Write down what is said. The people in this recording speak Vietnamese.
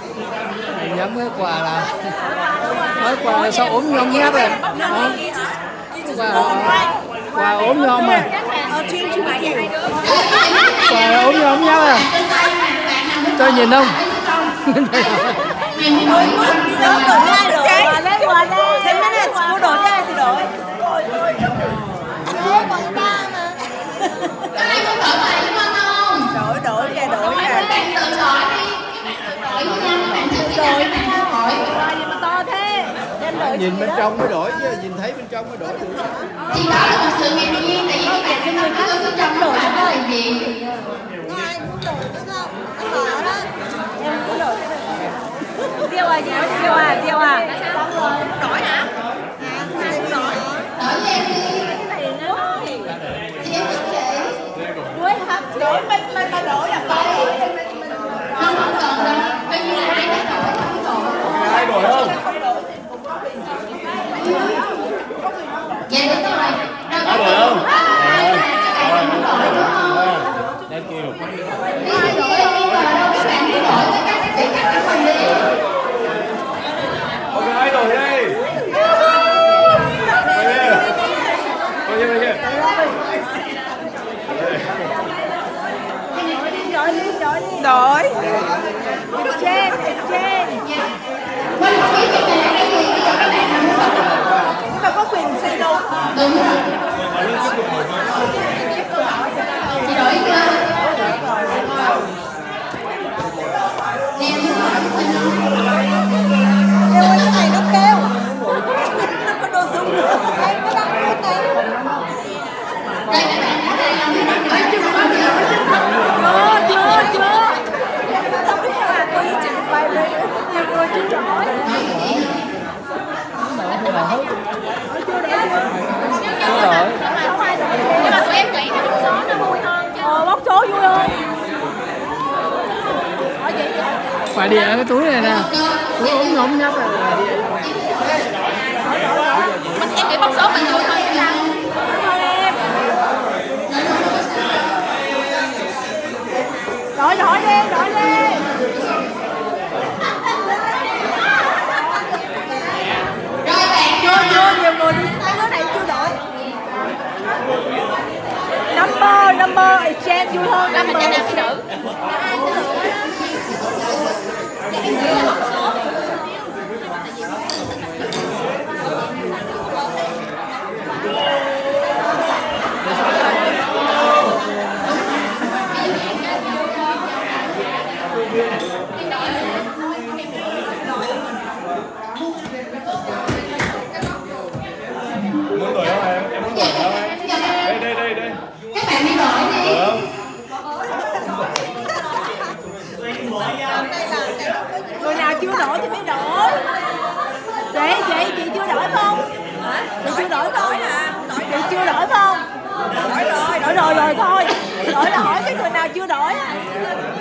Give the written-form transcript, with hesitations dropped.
Nhắm cái quà là mới quà là sao ốm nhom nhát rồi. Quà ốm nhom mà. Quà ốm nhom nhát à. Cho nhìn không? Nhìn bên trong mới đổi chứ, nhìn thấy bên trong mới đổi được. Thì đó là một sự ngạc nhiên tại vì các bạn xem người khác ở trong đổi cho các bệnh viện. Ai muốn đổi nữa không? Anh hỏi đó. Em muốn đổi. Diêu à, Diêu à, Diêu à. Đổi hả? Ai muốn đổi? Đổi cho em đi. Thì em thích chị. Đổi mình đổi là phải. Không cần đâu. Coi như là ai đã đổi không đổi. Ai đổi không? Dạ đúng rồi. Ai đổi không? Thank you. Ai đổi không vào đâu các bạn đi đổi với các để các phần đi. Ok, ai đổi đây? Đổi. Trên. Quên không biết cái này là cái gì bây giờ các bạn nào muốn đổi. Chúng ta có quyền say đâu. Đúng rồi. Chị đổi chưa? Nè Kêu ơi, cái này nó kêu. Nó có đồ súng nữa. Em có đăng cái này. đây các bạn đã đây là mấy bạn đổi chưa? Chưa. Không biết là có gì trình bày với nhiều người chưa đổi. Nhưng mà tụi em nghĩ là bóc số nó vui hơn chứ. Bóc số vui hơn. Phải đĩa cái túi này nè. Túi ốm nhom nhát rồi. Em nghĩ bóc số mình vui hơn chứ sao? Em. Đổi đi. Rồi bạn Chưa, nhiều người đi tới cái này chưa đổi. Number, exchange vui hơn. Number. Mình cho nam với nữ. Muốn đổi không em? Em muốn đổi không em? Đây. các bạn đi đổi đi. Đổi không? Người nào chưa đổi thì phải đổi. Chị chưa đổi không? Chị chưa đổi hả? Chị chưa đổi không? Đổi rồi thôi. Đổi là hỏi cái người nào chưa đổi.